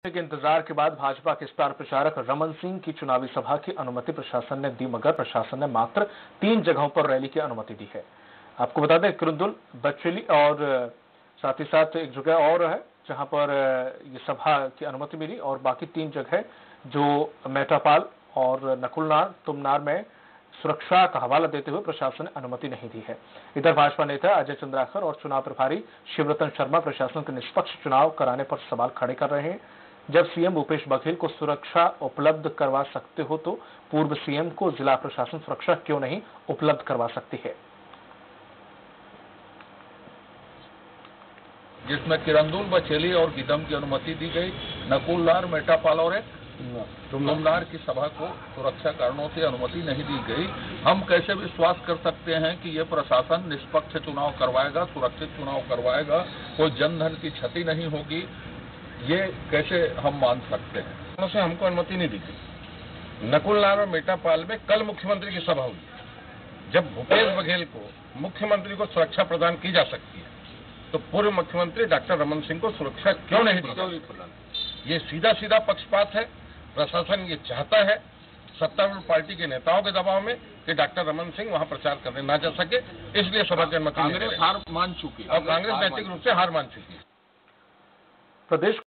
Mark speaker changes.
Speaker 1: के इंतजार के बाद भाजपा के स्टार प्रचारक रमन सिंह की चुनावी सभा की अनुमति प्रशासन ने दी, मगर प्रशासन ने मात्र 3 जगहों पर रैली की अनुमति दी है। आपको बता दें, किरंदुल, बचेली और साथ ही साथ एक जगह और है जहां पर ये सभा की अनुमति मिली, और बाकी 3 जगह जो मेटापाल और नकुलनार, तुमनार में सुरक्षा का हवाला देते हुए प्रशासन ने अनुमति नहीं दी है। इधर भाजपा नेता अजय चंद्राकर और चुनाव प्रभारी शिवरतन शर्मा प्रशासन के निष्पक्ष चुनाव कराने पर सवाल खड़े कर रहे हैं। जब सीएम भूपेश बघेल को सुरक्षा उपलब्ध करवा सकते हो तो पूर्व सीएम को जिला प्रशासन सुरक्षा क्यों नहीं उपलब्ध करवा सकती है।
Speaker 2: जिसमें किरंदुल, बचेली और गिदम की अनुमति दी गई। नकुलनार, मेटापाल और तुमनार की सभा को सुरक्षा कारणों से अनुमति नहीं दी गई। हम कैसे विश्वास कर सकते हैं कि ये प्रशासन निष्पक्ष चुनाव करवाएगा, सुरक्षित चुनाव करवाएगा, कोई जनधन की क्षति नहीं होगी, ये कैसे हम मान सकते हैं।
Speaker 3: उनसे हमको अनुमति नहीं दी गई। नकुलनार और मेटापाल में कल मुख्यमंत्री की सभा हुई। जब भूपेश बघेल को मुख्यमंत्री को सुरक्षा प्रदान की जा सकती है तो पूर्व मुख्यमंत्री डॉक्टर रमन सिंह को सुरक्षा क्यों नहीं दी? ये सीधा सीधा पक्षपात है। प्रशासन ये चाहता है सत्तारूढ़ पार्टी के नेताओं के दबाव में कि डॉक्टर रमन सिंह वहां प्रचार करने ना जा सके, इसलिए सभा की अनुमति
Speaker 2: कांग्रेस हार मान चुकी है
Speaker 3: और कांग्रेस नैतिक रूप से हार मान चुकी है।
Speaker 1: प्रदेश